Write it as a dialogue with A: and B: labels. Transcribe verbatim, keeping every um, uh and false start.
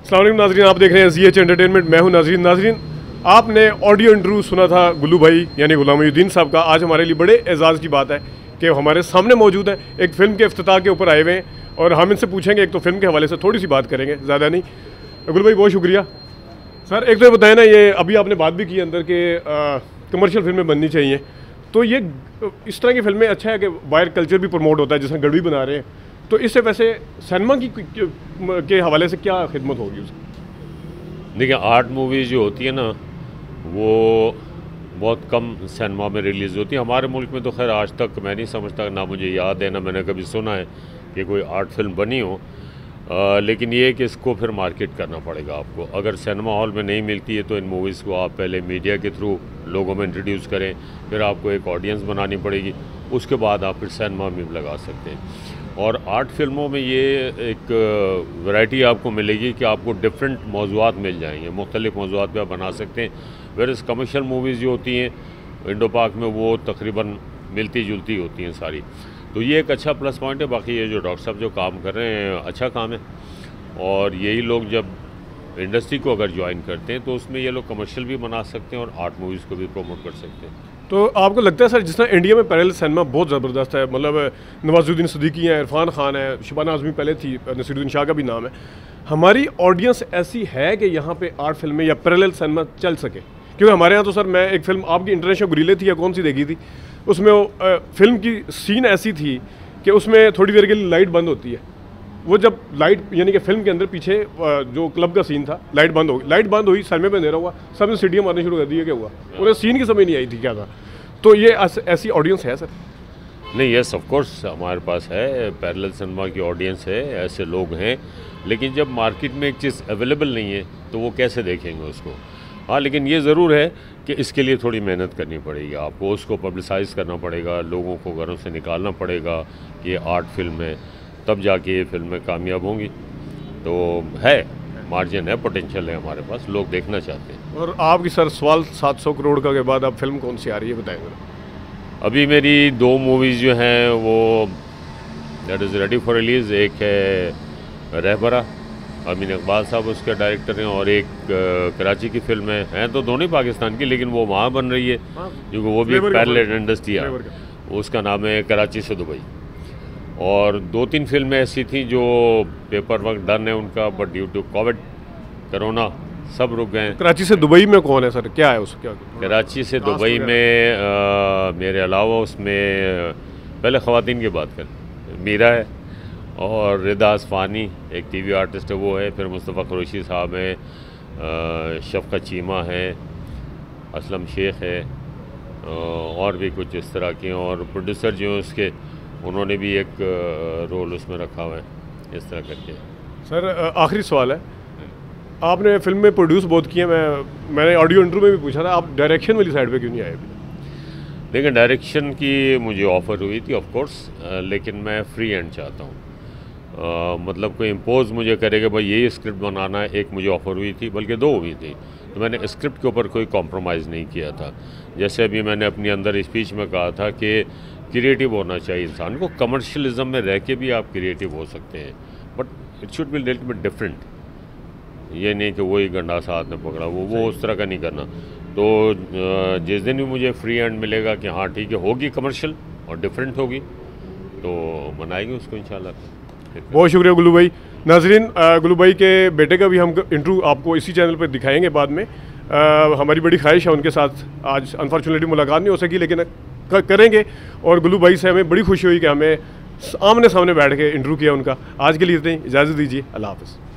A: अस्सलाम वालेकुम नाज़रीन, आप देख रहे हैं ज़ी एच एंटरटेनमेंट। मैं हूं नाज़रीन। नाज़रीन, आपने ऑडियो इंटरव्यू सुना था गुल्लू भाई यानी गुलाम मोहिउद्दीन साहब का। आज हमारे लिए बड़े एजाज़ की बात है कि हमारे सामने मौजूद हैं, एक फ़िल्म के इफ्तिताह के ऊपर आए हुए हैं और हम इनसे पूछेंगे, एक तो फ़िल्म के हवाले से थोड़ी सी बात करेंगे, ज़्यादा नहीं। गुल्लू भाई बहुत शुक्रिया। सर एक तो बताएं ना, ये अभी आपने बात भी की अंदर के कमर्शियल फिल्में बननी चाहिए, तो ये इस तरह की फिल्में अच्छा है कि वायर कल्चर भी प्रमोट होता है, जैसे गढ़वी बना रहे हैं, तो इससे वैसे सिनेमा की के हवाले से क्या खिदमत होगी उसकी?
B: देखिए, आर्ट मूवीज़ जो होती है ना, वो बहुत कम सिनेमा में रिलीज़ होती है। हमारे मुल्क में तो खैर आज तक मैं नहीं समझता, ना मुझे याद है ना मैंने कभी सुना है कि कोई आर्ट फिल्म बनी हो। आ, लेकिन ये है कि इसको फिर मार्केट करना पड़ेगा आपको। अगर सिनेमा हॉल में नहीं मिलती है तो इन मूवीज़ को आप पहले मीडिया के थ्रू लोगों में इंट्रोड्यूस करें, फिर आपको एक ऑडियंस बनानी पड़ेगी, उसके बाद आप फिर सिनेमा में लगा सकते हैं। और आर्ट फिल्मों में ये एक वैरायटी आपको मिलेगी कि आपको डिफरेंट मौज़ूआत मिल जाएंगे, मुख्तलिफ मौज़ूआत पे आप बना सकते हैं। वेरस कमर्शियल मूवीज़ जो होती हैं इंडो पाक में, वो तकरीबन मिलती जुलती होती हैं सारी। तो ये एक अच्छा प्लस पॉइंट है। बाकी ये जो डॉक्टर साहब जो काम कर रहे हैं अच्छा काम है, और यही लोग जब इंडस्ट्री को अगर ज्वाइन करते हैं तो उसमें ये लोग कमर्शियल भी बना सकते हैं और आर्ट मूवीज़ को भी प्रमोट कर सकते हैं।
A: तो आपको लगता है सर, जिस तरह इंडिया में पैरेलल सिनेमा बहुत ज़बरदस्त है, मतलब नवाजुद्दीन सिद्दीकी हैं, इरफान खान है, शबाना आज़मी पहले थी, नसीरुद्दीन शाह का भी नाम है, हमारी ऑडियंस ऐसी है कि यहाँ पे आर्ट फिल्में या पैरेलल सिनेमा चल सके? क्योंकि हमारे यहाँ तो सर, मैं एक फ़िल्म आपकी इंटरनेशनल गुरीले थी या कौन सी देखी थी, उसमें वो फिल्म की सीन ऐसी थी कि उसमें थोड़ी देर के लिए लाइट बंद होती है। वो जब लाइट यानी कि फिल्म के अंदर पीछे जो क्लब का सीन था, लाइट बंद हो गई, लाइट बंद हुई, सर में अंधेरा हुआ, सब ने सीढ़ियाँ मारनी शुरू कर दी। क्या हुआ? उन्हें सीन की समझ नहीं आई थी क्या था। तो ये ऐसी ऑडियंस है सर?
B: नहीं, यस ऑफ कोर्स हमारे पास है, पैरेलल सिनेमा की ऑडियंस है, ऐसे लोग हैं। लेकिन जब मार्केट में एक चीज़ अवेलेबल नहीं है तो वो कैसे देखेंगे उसको? हाँ, लेकिन ये ज़रूर है कि इसके लिए थोड़ी मेहनत करनी पड़ेगी आपको, उसको पब्लिसाइज़ करना पड़ेगा, लोगों को घरों से निकालना पड़ेगा कि ये आर्ट फिल्म है, तब जाके ये फिल्में कामयाब होंगी। तो है, मार्जिन है, पोटेंशियल है हमारे पास, लोग देखना चाहते हैं।
A: और आपकी सर सवाल सात सौ करोड़ का के बाद अब फिल्म कौन सी आ रही है बताएंगे?
B: अभी मेरी दो मूवीज़ जो हैं वो that is ready for release. एक है रहबरा, अमीन इकबाल साहब उसके डायरेक्टर हैं, और एक कराची की फिल्म है, हैं तो दोनों ही पाकिस्तान की, लेकिन वो वहाँ बन रही है क्योंकि वो भी एक पैरेलल इंडस्ट्री है। उसका नाम है कराची से दुबई। और दो तीन फिल्में ऐसी थी जो पेपर वर्क डन है उनका, but due to covid corona सब रुक गए।
A: कराची से दुबई में कौन है सर, क्या है उसका? क्या
B: कराची से दुबई में आ, मेरे अलावा उसमें पहले ख़वातीन की बात करें, मीरा है और रिदा असफानी एक टीवी आर्टिस्ट है, वो है, फिर मुस्तफ़ा कुरैशी साहब हैं, शफ़क़त चीमा है, असलम शेख है, और भी कुछ इस तरह के, और प्रोड्यूसर जो हैं उसके, उन्होंने भी एक रोल उसमें रखा हुआ है, इस तरह करके।
A: सर आखिरी सवाल है, आपने फिल्म में प्रोड्यूस बहुत किए, मैं मैंने ऑडियो इंटरव्यू में भी पूछा था, आप डायरेक्शन वाली साइड पे क्यों नहीं आए अभी?
B: देखिए, डायरेक्शन की मुझे ऑफ़र हुई थी ऑफ कोर्स, लेकिन मैं फ्री हैंड चाहता हूँ। मतलब कोई इम्पोज मुझे करेगा भाई ये स्क्रिप्ट बनाना है, एक मुझे ऑफ़र हुई थी, बल्कि दो हुई थी, तो मैंने स्क्रिप्ट के ऊपर कोई कॉम्प्रोमाइज़ नहीं किया था। जैसे अभी मैंने अपनी अंदर स्पीच में कहा था कि क्रिएटिव होना चाहिए इंसान को, कमर्शलिज्म में रह के भी आप क्रिएटिव हो सकते हैं, but it should be little bit different. ये नहीं कि वही गंडासा हाथ में पकड़ा, वो वो उस तरह का नहीं करना। तो जिस दिन भी मुझे फ्री हैंड मिलेगा कि हाँ ठीक है, होगी कमर्शियल और डिफरेंट होगी, तो बनाएंगे उसको इंशाल्लाह।
A: बहुत शुक्रिया गुल्लू भाई। नाज़रीन, गुल्लू भाई के बेटे का भी हम इंटरव्यू आपको इसी चैनल पर दिखाएंगे बाद में। आ, हमारी बड़ी ख्वाहिश है उनके साथ, आज अनफॉर्चुनेटली मुलाकात नहीं हो सकी, लेकिन करेंगे। और गुल्लू भाई से हमें बड़ी खुशी हुई कि हमें आमने सामने बैठ के इंटरव्यू किया उनका। आज के लिए इतना ही, इजाज़त दीजिए, अल्लाह हाफ़िज़।